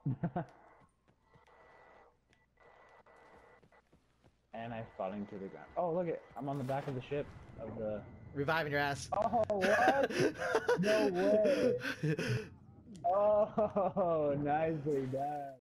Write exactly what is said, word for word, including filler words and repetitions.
And I falling to the ground. Oh, look it! I'm on the back of the ship of the. Reviving your ass. Oh, what? No way! Oh, nicely done.